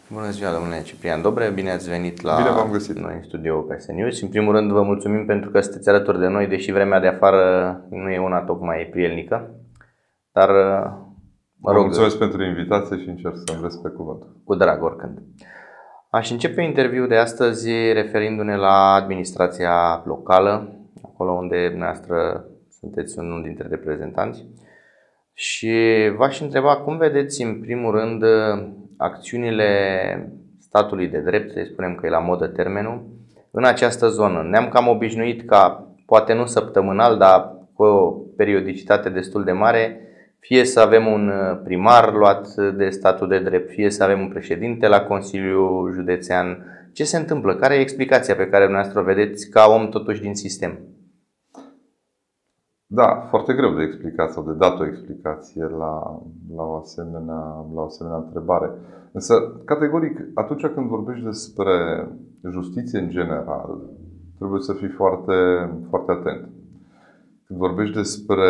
Bună ziua, domnule Ciprian Dobre, bine ați venit la Bine v-am găsit. noi în studio PS News. În primul rând vă mulțumim pentru că sunteți alături de noi, deși vremea de afară nu e una tocmai prielnică. Dar vă mulțumesc pentru invitație și încerc să-mi respect cuvântul. Cu drag, oricând. Aș începe interviul de astăzi referindu-ne la administrația locală, acolo unde dumneavoastră sunteți unul dintre reprezentanți. Și v-aș întreba cum vedeți în primul rând acțiunile statului de drept, să spunem că e la modă termenul, în această zonă. Ne-am cam obișnuit ca, poate nu săptămânal, dar cu o periodicitate destul de mare, fie să avem un primar luat de statul de drept, fie să avem un președinte la Consiliul Județean. Ce se întâmplă? Care e explicația pe care dumneavoastră o vedeți ca om totuși din sistem? Da, foarte greu de explicat sau de dat o explicație la o asemenea întrebare. Însă, categoric, atunci când vorbești despre justiție în general, trebuie să fii foarte, foarte atent. Când vorbești despre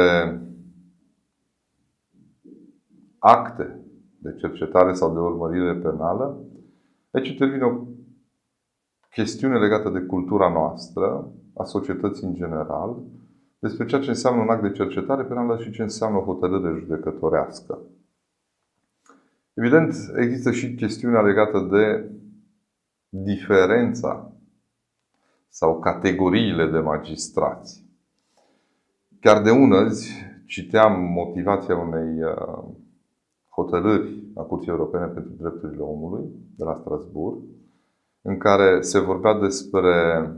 acte de cercetare sau de urmărire penală, aici intervine o chestiune legată de cultura noastră, a societății în general, despre ceea ce înseamnă un act de cercetare penală și ce înseamnă o hotărâre judecătorească. Evident, există și chestiunea legată de diferența sau categoriile de magistrați. Chiar de unăzi citeam motivația unei hotărâri a Curții Europene pentru Drepturile Omului de la Strasbourg, în care se vorbea despre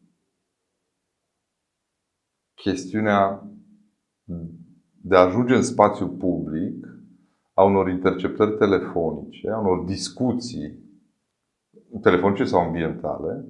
chestiunea de a ajunge în spațiu public a unor interceptări telefonice, a unor discuții telefonice sau ambientale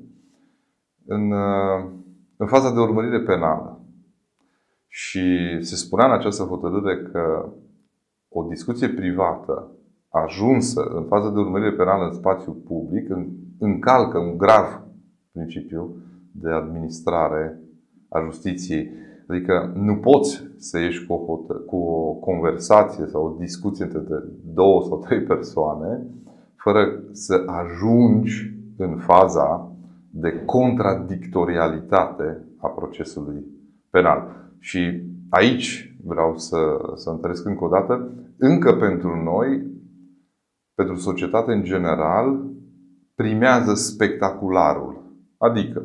în faza de urmărire penală. Și se spunea în această hotărâre că o discuție privată ajunsă în fază de urmărire penală în spațiu public încalcă un grav principiu de administrare a justiției. Adică nu poți să ieși cu o conversație sau o discuție între două sau trei persoane fără să ajungi în faza de contradictorialitate a procesului penal. Și aici vreau să întăresc încă o dată, încă pentru noi, pentru societate în general, primează spectacularul. Adică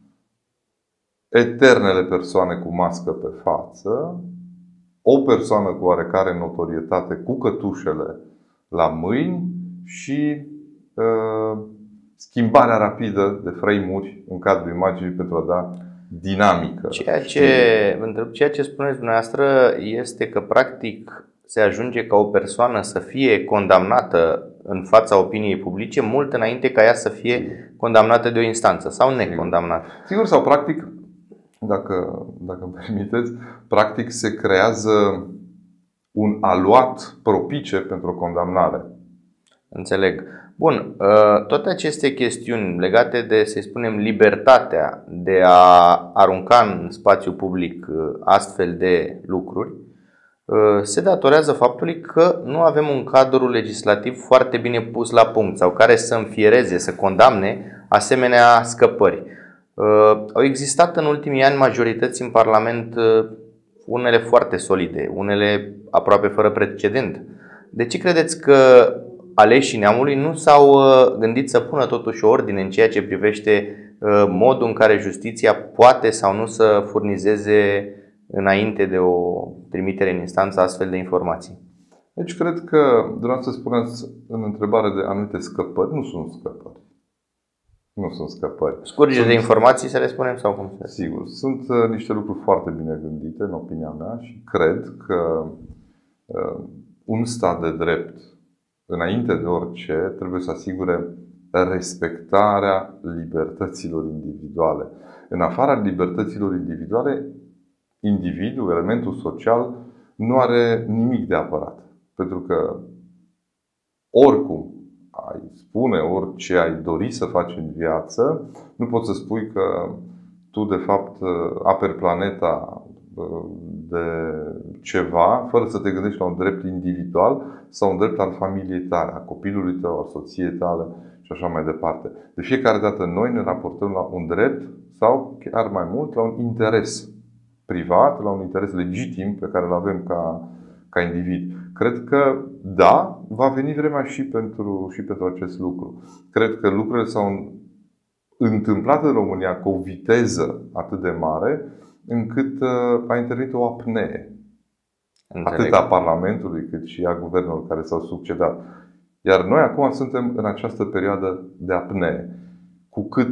eternele persoane cu mască pe față, o persoană cu oarecare notorietate cu cătușele la mâini și schimbarea rapidă de frame-uri în cadrul imaginii pentru a da dinamică. Ceea ce spuneți dumneavoastră este că practic se ajunge ca o persoană să fie condamnată în fața opiniei publice mult înainte ca ea să fie condamnată de o instanță sau necondamnată. Sigur, sau practic, dacă îmi permiteți, practic se creează un aluat propice pentru o condamnare. Înțeleg. Bun, toate aceste chestiuni legate de, să spunem, libertatea de a arunca în spațiu public astfel de lucruri se datorează faptului că nu avem un cadru legislativ foarte bine pus la punct sau care să înfiereze, să condamne asemenea scăpări. Au existat în ultimii ani majorități în Parlament, unele foarte solide, unele aproape fără precedent. De ce credeți că aleșii neamului nu s-au gândit să pună totuși o ordine în ceea ce privește modul în care justiția poate sau nu să furnizeze înainte de o trimitere în instanță astfel de informații? Deci cred că dumneavoastră spuneați în întrebare de anumite scăpări. Nu sunt scăpări. Nu sunt scăpări. Scurgeri de informații, să le spunem, sau cum? Sigur. Sunt niște lucruri foarte bine gândite, în opinia mea, și cred că un stat de drept, înainte de orice, trebuie să asigure respectarea libertăților individuale. În afara libertăților individuale, individul, elementul social, nu are nimic de apărat. Pentru că oricum ai spune, orice ai dori să faci în viață, nu poți să spui că tu de fapt aperi planeta de ceva fără să te gândești la un drept individual sau un drept al familiei tale, a copilului tău, a soției tale și așa mai departe. De fiecare dată noi ne raportăm la un drept sau chiar mai mult la un interes privat, la un interes legitim pe care îl avem ca individ. Cred că, da, va veni vremea și pentru acest lucru. Cred că lucrurile s-au întâmplat în România cu o viteză atât de mare încât a intervenit o apnee. Atât a Parlamentului cât și a guvernelor care s-au succedat. Iar noi acum suntem în această perioadă de apnee. Cu cât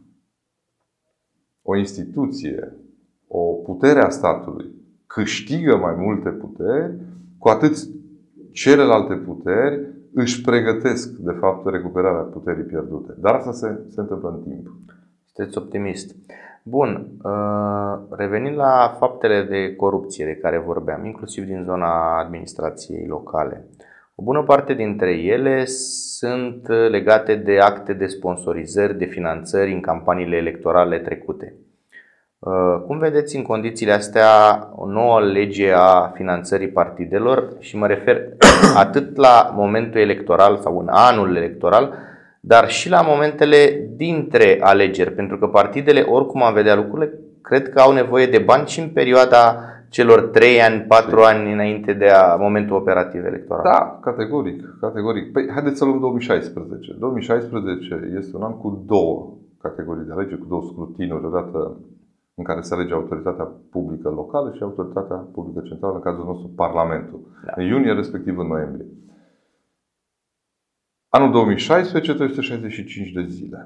o instituție, o putere a statului câștigă mai multe puteri, cu atât celelalte puteri își pregătesc, de fapt, recuperarea puterii pierdute. Dar asta se întâmplă în timp. Sunteți optimist. Bun. Revenind la faptele de corupție de care vorbeam, inclusiv din zona administrației locale. O bună parte dintre ele sunt legate de acte de sponsorizări, de finanțări în campaniile electorale trecute. Cum vedeți în condițiile astea o nouă lege a finanțării partidelor? Și mă refer atât la momentul electoral sau în anul electoral, dar și la momentele dintre alegeri. Pentru că partidele, oricum am vedea lucrurile, cred că au nevoie de bani și în perioada celor 3 ani, 4 ani înainte de momentul operativ electoral. Da, categoric. Păi, haideți să luăm 2016. 2016 este un an cu două categorii de alegeri, cu două scrutinuri. Odată în care se alege autoritatea publică locală și autoritatea publică centrală, în cazul nostru Parlamentul. Da. În iunie, respectiv în noiembrie. Anul 2016, 365 de zile.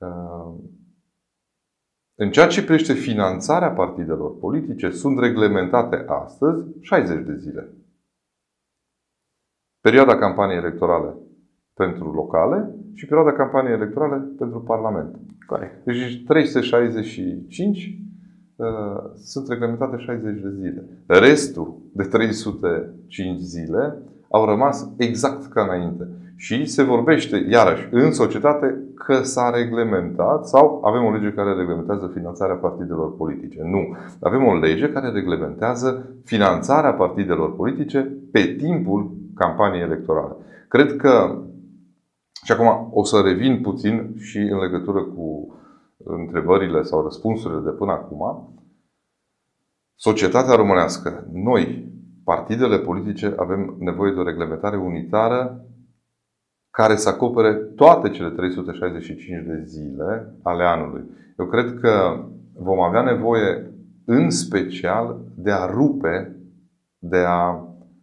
În ceea ce privește finanțarea partidelor politice, sunt reglementate astăzi 60 de zile. Perioada campaniei electorale pentru locale și perioada campaniei electorale pentru Parlament. Corect. Deci 365 sunt reglementate 60 de zile. Restul de 305 zile au rămas exact ca înainte. Și se vorbește, iarăși, în societate că s-a reglementat sau avem o lege care reglementează finanțarea partidelor politice. Nu. Avem o lege care reglementează finanțarea partidelor politice pe timpul campaniei electorale. Cred că, și acum o să revin puțin și în legătură cu întrebările sau răspunsurile de până acum, societatea românească, noi, partidele politice, avem nevoie de o reglementare unitară care să acopere toate cele 365 de zile ale anului. Eu cred că vom avea nevoie în special de a rupe, de a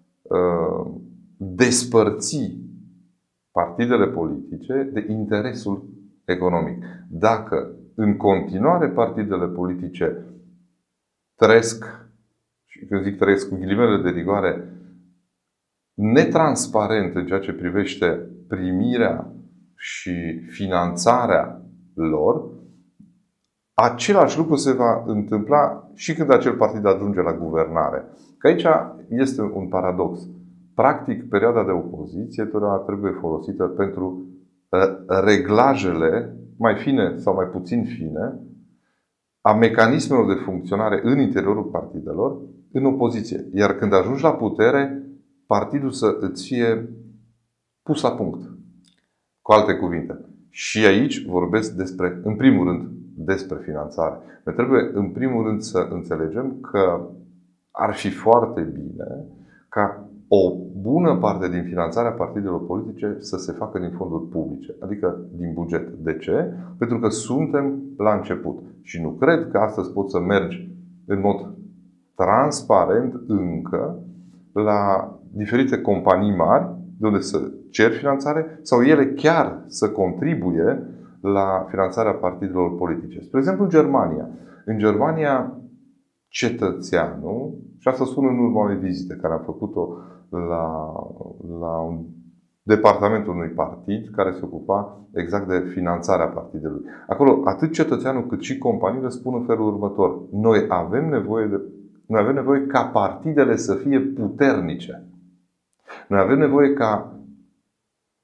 despărți partidele politice de interesul economic. Dacă în continuare partidele politice trăiesc, și când zic trăiesc cu ghilimele de rigoare, netransparent în ceea ce privește primirea și finanțarea lor, același lucru se va întâmpla și când acel partid ajunge la guvernare. Că aici este un paradox. Practic, perioada de opoziție totdeauna trebuie folosită pentru reglajele mai fine sau mai puțin fine a mecanismelor de funcționare în interiorul partidelor în opoziție. Iar când ajungi la putere, partidul să îți fie pus la punct. Cu alte cuvinte. Și aici vorbesc despre, în primul rând, despre finanțare. Noi trebuie, în primul rând, să înțelegem că ar fi foarte bine ca o bună parte din finanțarea partidelor politice să se facă din fonduri publice, adică din buget. De ce? Pentru că suntem la început. Și nu cred că astăzi poți să mergi în mod transparent încă la diferite companii mari de unde să ceri finanțare sau ele chiar să contribuie la finanțarea partidelor politice. Spre exemplu, în Germania. În Germania, cetățeanul, și asta spun în urma unei vizite care am făcut-o la un departamentul unui partid care se ocupa exact de finanțarea partidului. Acolo, atât cetățeanul cât și companiile spun în felul următor. Noi avem nevoie ca partidele să fie puternice. Noi avem nevoie ca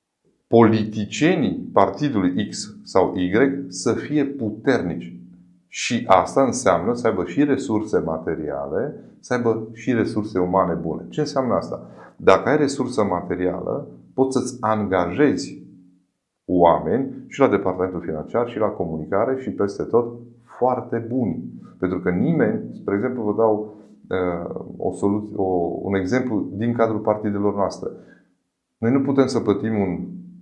politicienii partidului X sau Y să fie puternici. Și asta înseamnă să aibă și resurse materiale, să aibă și resurse umane bune. Ce înseamnă asta? Dacă ai resursă materială, poți să-ți angajezi oameni și la departamentul financiar, și la comunicare, și peste tot foarte buni. Pentru că nimeni, spre exemplu, vă dau un exemplu din cadrul partidelor noastre. Noi nu putem să plătim un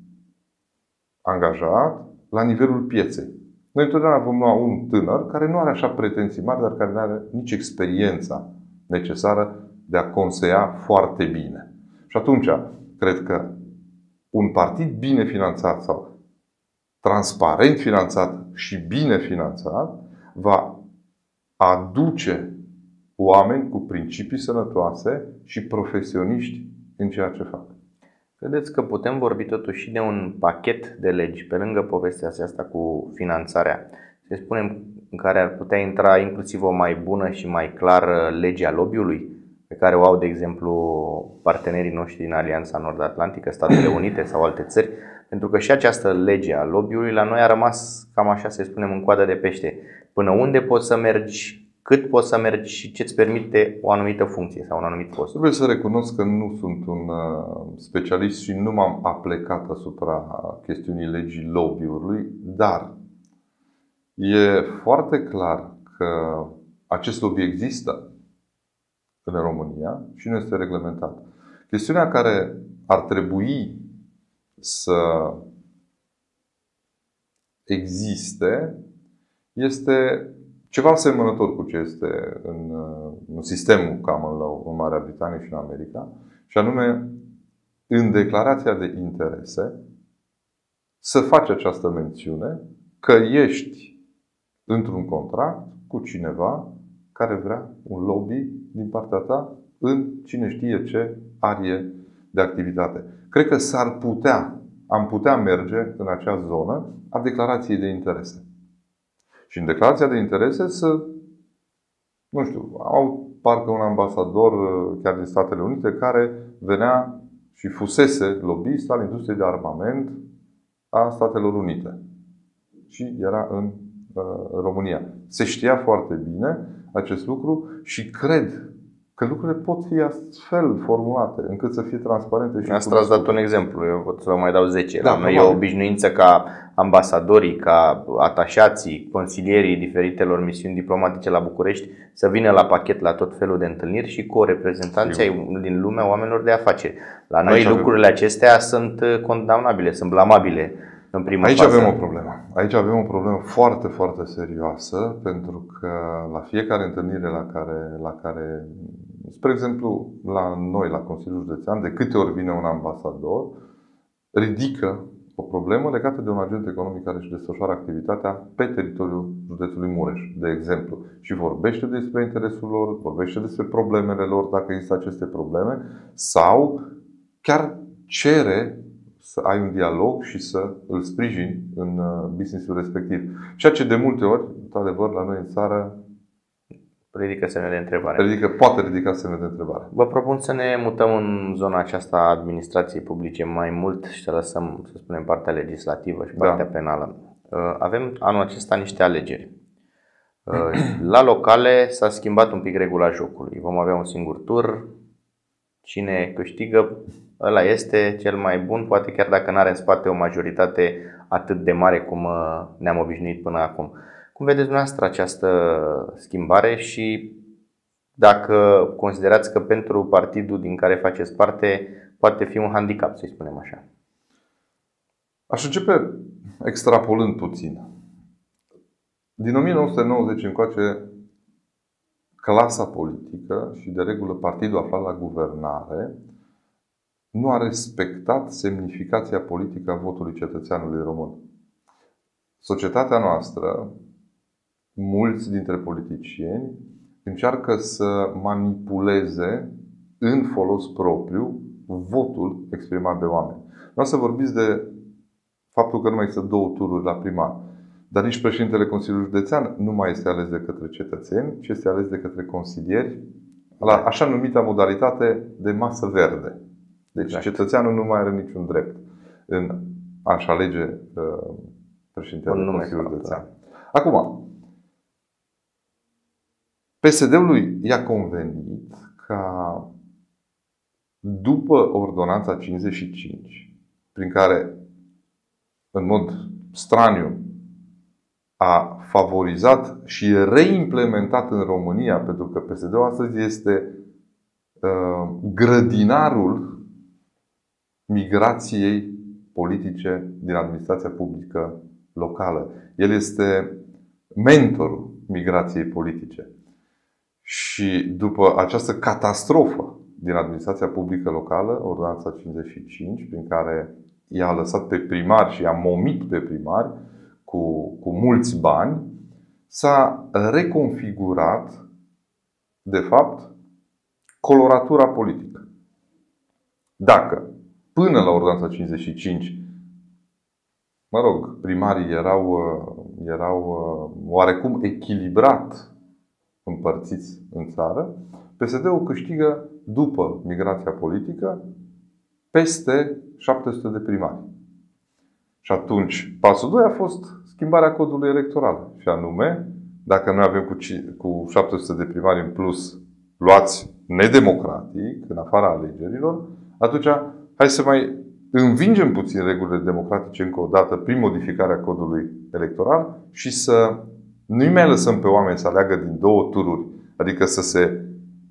angajat la nivelul pieței. Noi întotdeauna vom lua un tânăr care nu are așa pretenții mari, dar care nu are nici experiența necesară de a conseia foarte bine. Și atunci, cred că un partid bine finanțat sau transparent finanțat și bine finanțat va aduce oameni cu principii sănătoase și profesioniști în ceea ce fac. Credeți că putem vorbi totuși și de un pachet de legi, pe lângă povestea asta cu finanțarea, să spunem, în care ar putea intra inclusiv o mai bună și mai clară lege a lobby-ului, pe care o au, de exemplu, partenerii noștri din Alianța Nord-Atlantică, Statele Unite sau alte țări? Pentru că și această lege a lobby-ului la noi a rămas cam așa, să spunem, în coadă de pește. Până unde poți să mergi, cât poți să mergi și ce îți permite o anumită funcție sau un anumit post? Trebuie să recunosc că nu sunt un specialist și nu m-am aplecat asupra chestiunii legii lobby-ului, dar e foarte clar că acest lobby există în România și nu este reglementat. Chestiunea care ar trebui să existe este ceva asemănător cu ce este în sistemul common law în Marea Britanie și în America, și anume, în declarația de interese, să faci această mențiune că ești într-un contract cu cineva care vrea un lobby din partea ta în cine știe ce arie de activitate. Cred că am putea merge în acea zonă a declarației de interese. Și în declarația de interese au parcă un ambasador chiar din Statele Unite care venea și fusese lobbyist al industriei de armament a Statelor Unite. Și era în România. Se știa foarte bine acest lucru și cred că lucrurile pot fi astfel formulate încât să fie transparente. Și asta ați dat un exemplu, eu pot să vă mai dau 10. Da, noi e o obișnuință ca ambasadorii, ca atașații, consilierii diferitelor misiuni diplomatice la București să vină la pachet la tot felul de întâlniri și cu reprezentanții din lumea oamenilor de afaceri. La noi lucrurile acestea sunt condamnabile, sunt blamabile în prima fază. Aici avem o problemă. Aici avem o problemă foarte, foarte serioasă, pentru că la fiecare întâlnire la care spre exemplu, la noi, la Consiliul Județean, de câte ori vine un ambasador, ridică o problemă legată de un agent economic care își desfășoară activitatea pe teritoriul județului Mureș, de exemplu. Și vorbește despre interesul lor, vorbește despre problemele lor, dacă există aceste probleme, sau chiar cere să ai un dialog și să îl sprijini în businessul respectiv. Ceea ce de multe ori, într-adevăr, la noi în țară ridică semne de întrebare. Poate ridica semne de întrebare. Vă propun să ne mutăm în zona aceasta a administrației publice mai mult și să lăsăm, să spunem, partea legislativă și partea penală. Avem anul acesta niște alegeri. La locale s-a schimbat un pic regula jocului. Vom avea un singur tur. Cine câștigă, ăla este cel mai bun, poate chiar dacă nu are în spate o majoritate atât de mare cum ne-am obișnuit până acum. Cum vedeți dumneavoastră această schimbare și dacă considerați că pentru partidul din care faceți parte poate fi un handicap, să-i spunem așa? Aș începe extrapolând puțin. Din 1990 încoace, clasa politică și de regulă partidul aflat la guvernare nu a respectat semnificația politică a votului cetățeanului român. Societatea noastră, mulți dintre politicieni încearcă să manipuleze în folos propriu votul exprimat de oameni. Nu o să vorbiți de faptul că nu mai există două tururi la primar, dar nici președintele Consiliului Județean nu mai este ales de către cetățeni, ci este ales de către consilieri la așa numita modalitate de masă verde. Deci cetățeanul nu mai are niciun drept în a-și alege președintele Consiliului Județean. Acum, PSD-ului i-a convenit ca după Ordonanța 55, prin care în mod straniu a favorizat și reimplementat în România, pentru că PSD-ul astăzi este grădinarul migrației politice din administrația publică locală. El este mentorul migrației politice. Și după această catastrofă din administrația publică locală, Ordonanța 55, prin care i-a lăsat pe primari și i-a momit pe primari cu mulți bani, s-a reconfigurat, de fapt, coloratura politică. Dacă până la Ordonanța 55, primarii erau oarecum echilibrat împărțiți în țară, PSD-ul câștigă, după migrația politică, peste 700 de primari. Și atunci, pasul 2 a fost schimbarea codului electoral. Și anume, dacă noi avem cu 700 de primari în plus luați nedemocratic, în afara alegerilor, atunci hai să mai învingem puțin regulile democratice încă o dată prin modificarea codului electoral și să nu-i mai lăsăm pe oameni să aleagă din două tururi, adică să se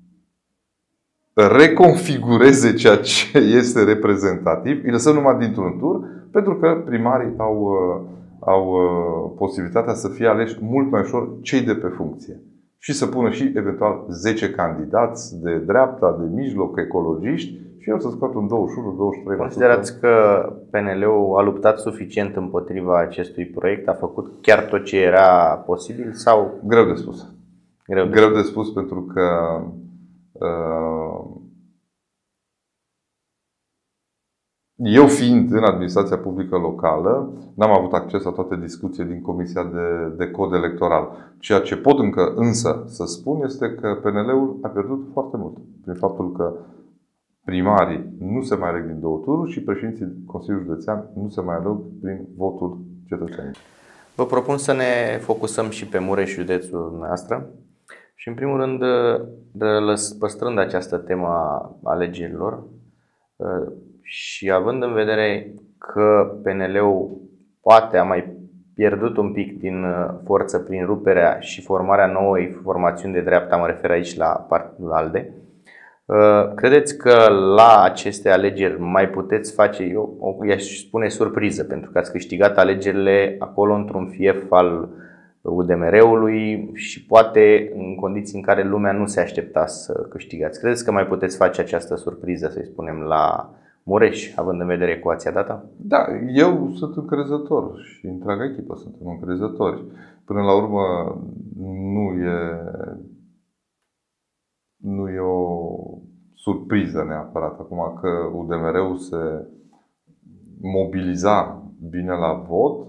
reconfigureze ceea ce este reprezentativ, îi lăsăm numai dintr-un tur, pentru că primarii au posibilitatea să fie aleși mult mai ușor cei de pe funcție. Și să pună și eventual 10 candidați de dreapta, de mijloc, ecologiști și eu să scot un 21-23%. Considerați că PNL-ul a luptat suficient împotriva acestui proiect? A făcut chiar tot ce era posibil? Sau? Greu de spus. Greu de spus pentru că eu fiind în administrația publică locală, n-am avut acces la toate discuțiile din Comisia de Cod Electoral. Ceea ce pot însă să spun este că PNL-ul a pierdut foarte mult prin faptul că primarii nu se mai aleg din două tururi și președinții Consiliului Județean nu se mai aleg prin votul cetățenilor. Vă propun să ne focusăm și pe Mureș, județul noastră. Și în primul rând, păstrând această temă a alegerilor și având în vedere că PNL-ul poate a mai pierdut un pic din forță prin ruperea și formarea noii formațiuni de dreapta, mă refer aici la Partidul ALDE, credeți că la aceste alegeri mai puteți face, eu i-aș spune surpriză, pentru că ați câștigat alegerile acolo într-un fief al UDMR-ului și poate în condiții în care lumea nu se aștepta să câștigați. Credeți că mai puteți face această surpriză, să-i spunem, la Mureș, având în vedere ecuația dată? Da, eu sunt încrezător și întreaga echipă suntem încrezători. Până la urmă, nu e o surpriză neapărat acum că UDMR-ul se mobiliza bine la vot.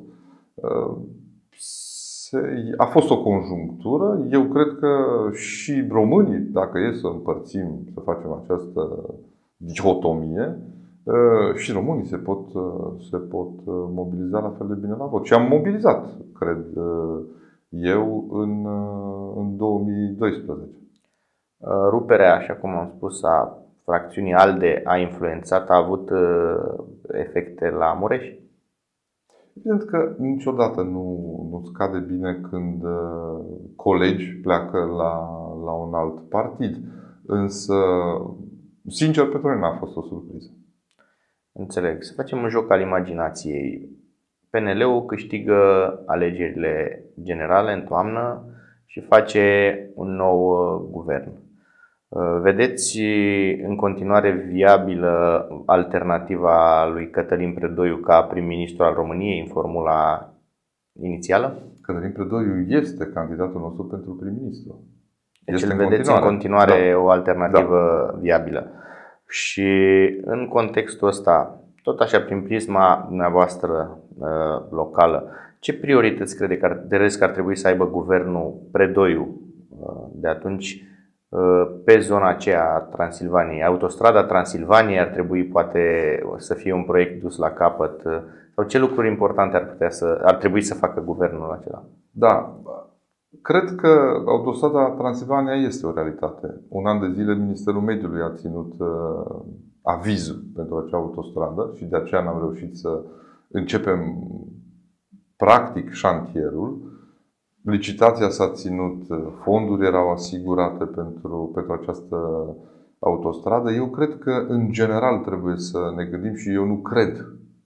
A fost o conjunctură. Eu cred că și românii, dacă e să împărțim, să facem această dihotomie, și românii se pot mobiliza la fel de bine la vot. Și am mobilizat, cred eu, în 2012. Ruperea, așa cum am spus, a fracțiunii ALDE a influențat, a avut efecte la Mureș? Evident că niciodată nu scade bine când colegi pleacă la un alt partid. Însă, sincer, pentru mine n-a fost o surpriză. Înțeleg. Să facem un joc al imaginației. PNL-ul câștigă alegerile generale în toamnă și face un nou guvern. Vedeți în continuare viabilă alternativa lui Cătălin Predoiu ca prim-ministru al României în formula inițială? Cătălin Predoiu este candidatul nostru pentru prim-ministru. Deci îl vedeți în continuare o alternativă viabilă. Și în contextul ăsta, tot așa prin prisma dumneavoastră locală, ce priorități credeți că ar trebui să aibă guvernul Predoiu de atunci pe zona aceea a Transilvaniei? Autostrada Transilvaniei ar trebui poate să fie un proiect dus la capăt? Sau ce lucruri importante ar trebui să facă guvernul acela? Da, Cred că autostrada Transilvania este o realitate. Un an de zile Ministerul Mediului a ținut avizul pentru acea autostradă și de aceea n-am reușit să începem practic șantierul. Licitația s-a ținut, fonduri erau asigurate pentru această autostradă. Eu cred că în general trebuie să ne gândim și eu nu cred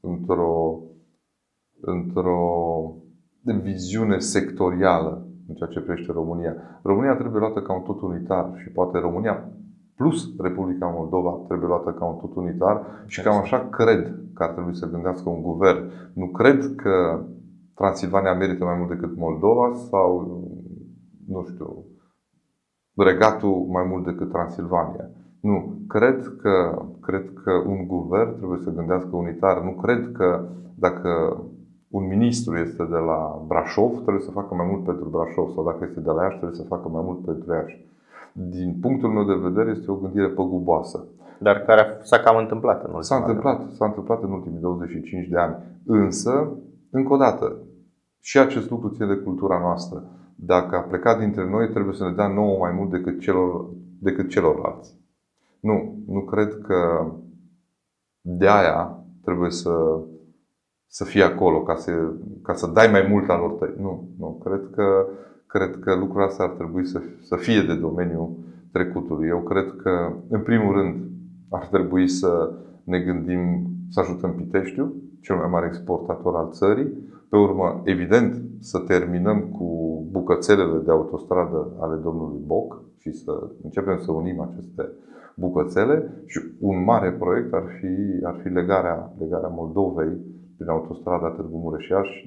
într-o viziune sectorială în ceea ce privește România. România trebuie luată ca un tot unitar și poate România plus Republica Moldova trebuie luată ca un tot unitar și cam așa cred că ar trebui să gândească un guvern. Nu cred că Transilvania merită mai mult decât Moldova sau, nu știu, Regatul mai mult decât Transilvania. Nu. Cred că un guvern trebuie să gândească unitar. Nu cred că dacă un ministru este de la Brașov, trebuie să facă mai mult pentru Brașov, sau dacă este de la Iași, trebuie să facă mai mult pentru Iași. Din punctul meu de vedere, este o gândire păguboasă. Dar care s-a cam întâmplat în S-a întâmplat în ultimii 25 de ani. Însă, încă o dată, și acest lucru ține de cultura noastră. Dacă a plecat dintre noi, trebuie să ne dea nouă mai mult decât celorlalți. Nu cred că de aia trebuie să fie acolo ca să dai mai mult alor tăi. Nu. Cred că lucrurile astea ar trebui să fie de domeniul trecutului. Eu cred că, în primul rând, ar trebui să ne gândim să ajutăm Piteștiul, cel mai mare exportator al țării. Pe urmă, evident, să terminăm cu bucățelele de autostradă ale domnului Boc și să începem să unim aceste bucățele. Și un mare proiect ar fi legarea Moldovei prin autostrada Târgu Mureș-Iași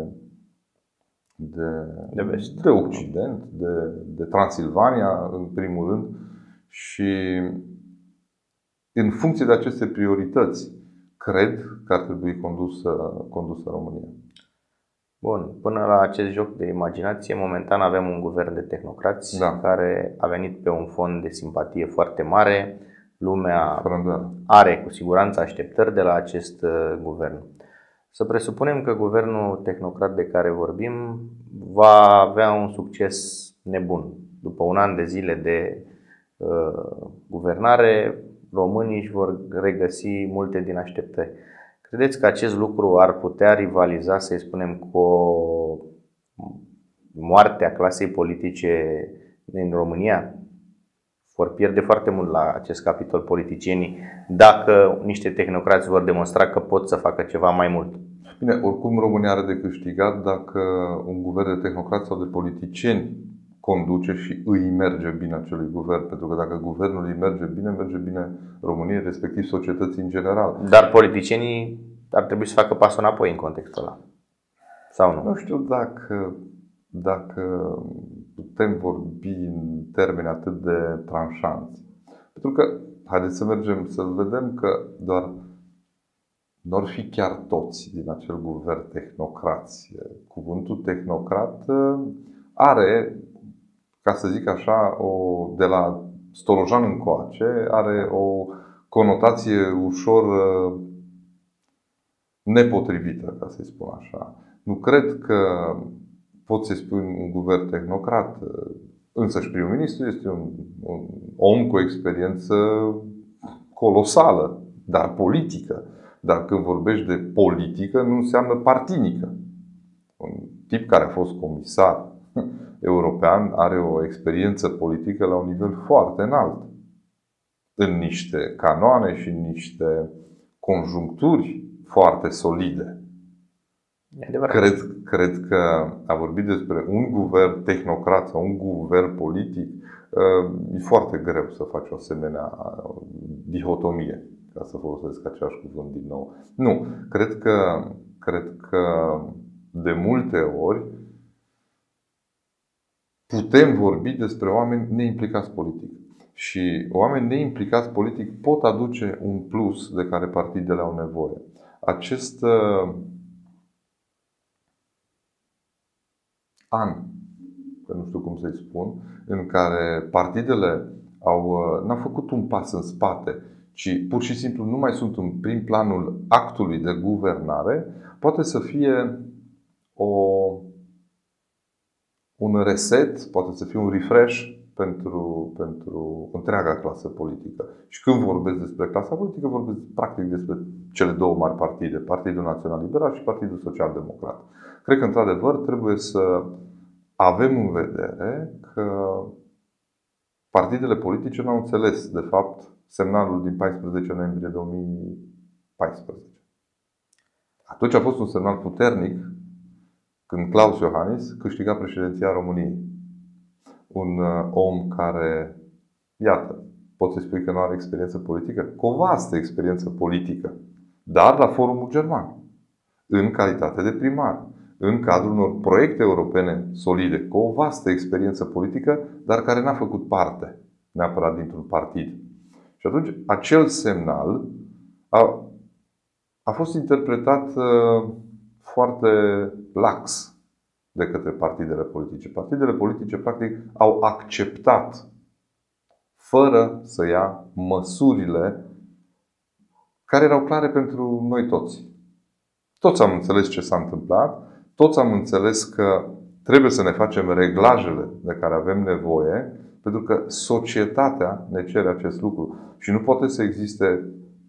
de Occident, de Transilvania, în primul rând. Și în funcție de aceste priorități, cred că ar trebui condusă România. Bun, până la acest joc de imaginație, momentan avem un guvern de tehnocrați care a venit pe un fond de simpatie foarte mare. Lumea are cu siguranță așteptări de la acest guvern. Să presupunem că guvernul tehnocrat de care vorbim va avea un succes nebun. După un an de zile de guvernare, românii își vor regăsi multe din așteptări. Credeți că acest lucru ar putea rivaliza, să spunem, cu moartea clasei politice din România? Vor pierde foarte mult la acest capitol politicienii dacă niște tehnocrați vor demonstra că pot să facă ceva mai mult. Bine, oricum România are de câștigat dacă un guvern de tehnocrați sau de politicieni conduce și îi merge bine acelui guvern. Pentru că dacă guvernul îi merge bine României, respectiv societății în general. Dar politicienii ar trebui să facă pasul înapoi în contextul ăla. Sau nu? Nu știu dacă putem vorbi în termeni atât de tranșanți. Pentru că, haideți să mergem să vedem că doar nu ar fi chiar toți din acel guvern tehnocrați. Cuvântul tehnocrat are, ca să zic așa, de la Stolojan încoace, are o conotație ușor nepotrivită, ca să-i spun așa. Nu cred că poți să-i spui un guvern tehnocrat. Însăși primul ministru este un om cu experiență colosală, dar politică. Dar când vorbești de politică, nu înseamnă partinică. Un tip care a fost comisar european are o experiență politică la un nivel foarte înalt. În niște canoane și în niște conjuncturi foarte solide. Cred că a vorbit despre un guvern tehnocrat sau un guvern politic, e foarte greu să faci o asemenea dihotomie, ca să folosesc același cuvânt din nou. Nu, cred că de multe ori putem vorbi despre oameni neimplicați politic. Și oameni neimplicați politic pot aduce un plus de care partidele au nevoie. Acest an, că nu știu cum să-i spun, în care partidele n-au făcut un pas în spate, ci pur și simplu nu mai sunt în prim planul actului de guvernare, poate să fie un reset, poate să fie un refresh pentru întreaga clasă politică. Și când vorbesc despre clasa politică, vorbesc practic despre cele două mari partide, Partidul Național Liberal și Partidul Social Democrat. Cred că, într-adevăr, trebuie să avem în vedere că partidele politice nu au înțeles, de fapt, semnalul din 14 noiembrie 2014. Atunci a fost un semnal puternic când Klaus Iohannis câștiga președinția României. Un om care, iată, poți să spui că nu are experiență politică, cu o vastă experiență politică, dar la Forumul German, în calitate de primar, în cadrul unor proiecte europene solide, cu o vastă experiență politică, dar care n-a făcut parte neapărat dintr-un partid. Și atunci acel semnal a fost interpretat foarte lax de către partidele politice. Partidele politice, practic, au acceptat, fără să ia măsurile care erau clare pentru noi toți. Toți am înțeles ce s-a întâmplat, toți am înțeles că trebuie să ne facem reglajele de care avem nevoie, pentru că societatea ne cere acest lucru. Și nu poate să existe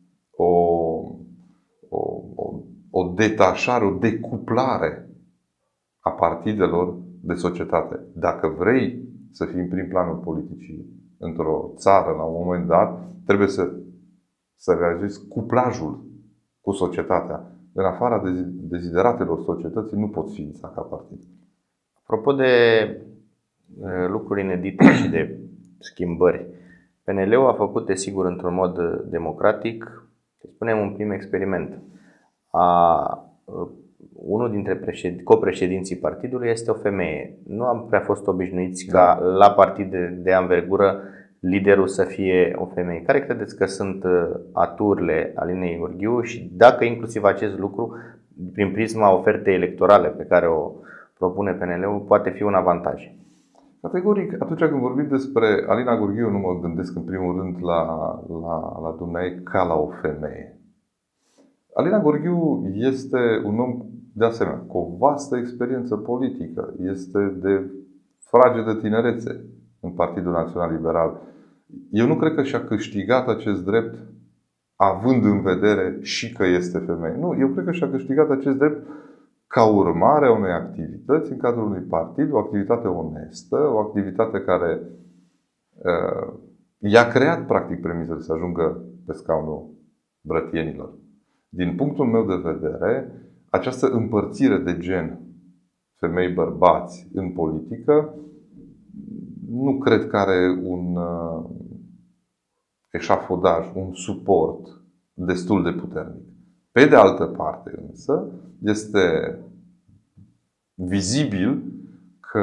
o detașare, o decuplare a partidelor de societate. Dacă vrei să fii în prim planul politicii într-o țară la un moment dat, trebuie să realizezi cuplajul cu societatea. În afara dezideratelor societății nu poți ființa ca partid. Apropo de lucruri inedite și de schimbări, PNL-ul a făcut, desigur, într-un mod democratic, să spunem, un prim experiment. Unul dintre copreședinții partidului este o femeie. Nu am prea fost obișnuiți ca la partide de anvergură liderul să fie o femeie. Care credeți că sunt aturile Alinei Gheorghiu și dacă inclusiv acest lucru, prin prisma ofertei electorale pe care o propune PNL-ul, poate fi un avantaj? Categoric, atunci când vorbim despre Alina Gheorghiu, nu mă gândesc în primul rând la dumneavoastră ca la o femeie. Alina Gheorghiu este un om, de asemenea, cu o vastă experiență politică. Este de fragedă tinerețe în Partidul Național Liberal. Eu nu cred că și-a câștigat acest drept având în vedere și că este femeie. Nu, eu cred că și-a câștigat acest drept ca urmare a unei activități în cadrul unui partid, o activitate onestă, o activitate care i-a creat practic premisele să ajungă pe scaunul brătienilor. Din punctul meu de vedere, această împărțire de gen femei-bărbați în politică nu cred că are un eșafodaj, un suport destul de puternic. Pe de altă parte însă, este vizibil că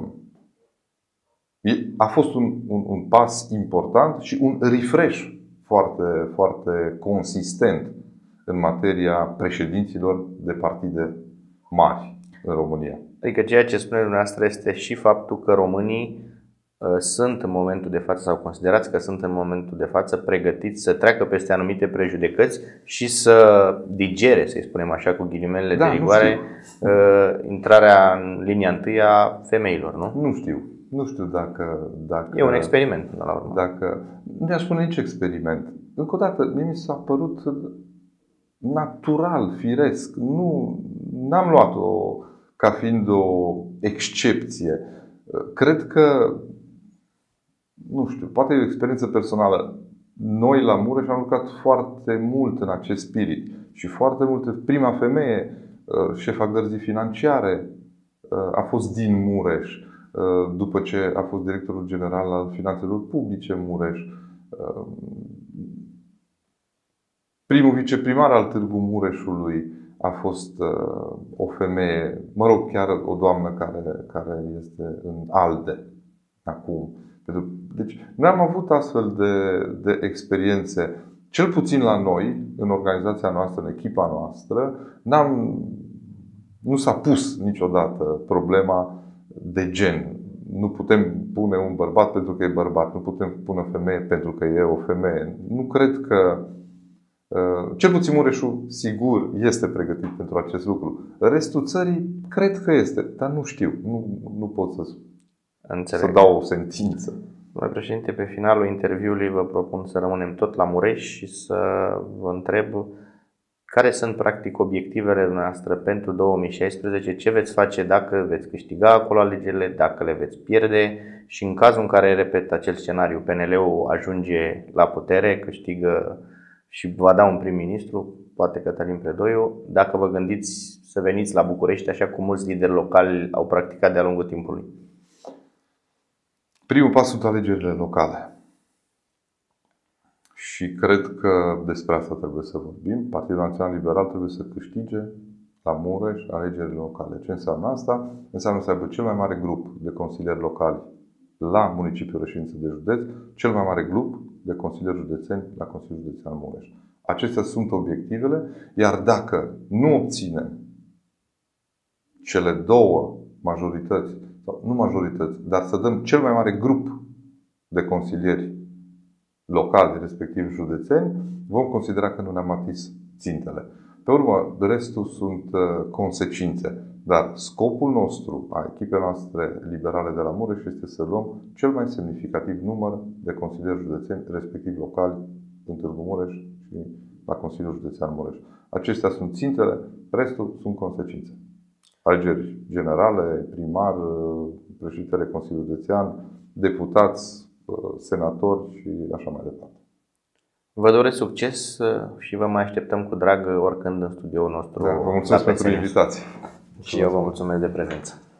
a fost un pas important și un refresh foarte, foarte consistent în materia președinților de partide mari în România. Adică ceea ce spune dumneavoastră este și faptul că românii sunt în momentul de față sau considerați că sunt în momentul de față pregătiți să treacă peste anumite prejudecăți și să digere, să-i spunem așa cu ghilimelele de rigoare, intrarea în linia întâi a femeilor, nu? Nu știu. Nu știu dacă e un experiment până la urmă. Nu mi-aș spune nici experiment. Încă o dată, mie mi s-a părut natural, firesc. N-am luat-o ca fiind o excepție. Cred că, nu știu, poate e o experiență personală. Noi la Mureș am lucrat foarte mult în acest spirit și foarte multe. Prima femeie, șefa gărzii financiare, a fost din Mureș, după ce a fost directorul general al finanțelor publice Mureș. Primul viceprimar al Târgu Mureșului a fost o femeie, mă rog, chiar o doamnă care este în ALDE acum. Deci, noi am avut astfel de experiențe, cel puțin la noi, în organizația noastră, în echipa noastră, nu s-a pus niciodată problema de gen. Nu putem pune un bărbat pentru că e bărbat, nu putem pune o femeie pentru că e o femeie. Nu cred că Cel puțin Mureșul, sigur, este pregătit pentru acest lucru. Restul țării, cred că este, dar nu știu. Nu pot să dau o sentință. Domnule președinte, pe finalul interviului vă propun să rămânem tot la Mureș și să vă întreb care sunt practic obiectivele noastre pentru 2016, ce veți face dacă veți câștiga acolo alegerile, dacă le veți pierde și în cazul în care, repet, acel scenariu, PNL-ul ajunge la putere, câștigă și va da un prim-ministru, poate Cătălin Predoiu, dacă vă gândiți să veniți la București așa cum mulți lideri locali au practicat de-a lungul timpului. Primul pas sunt alegerile locale. Și cred că despre asta trebuie să vorbim. Partidul Național Liberal trebuie să câștige la Mureș alegerile locale. Ce înseamnă asta? Înseamnă să aibă cel mai mare grup de consilieri locali la municipiul reședință de județ, cel mai mare grup de consilieri județeni la Consiliul Județean Mureș. Acestea sunt obiectivele, iar dacă nu obținem cele două majorități, sau nu majorități, dar să dăm cel mai mare grup de consilieri locali, respectiv județeni, vom considera că nu ne-am atins țintele. Pe urmă, restul sunt consecințe. Dar scopul nostru, a echipei noastre liberale de la Mureș, este să luăm cel mai semnificativ număr de consilieri județeni, respectiv locali, în Târgu Mureș și la Consiliul Județean Mureș. Acestea sunt țintele, restul sunt consecințe. Alegeri generale, primar, președintele Consiliului Județean, deputați, senatori și așa mai departe. Vă doresc succes și vă mai așteptăm cu drag oricând în studioul nostru. Vă mulțumesc pentru invitație. Și eu vă mulțumesc de prezență.